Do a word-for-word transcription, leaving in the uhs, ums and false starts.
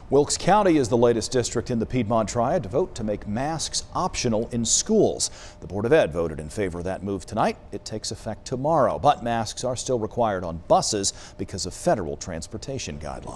Wilkes County is the latest district in the Piedmont Triad to vote to make masks optional in schools. The Board of Ed voted in favor of that move tonight. It takes effect tomorrow, but masks are still required on buses because of federal transportation guidelines.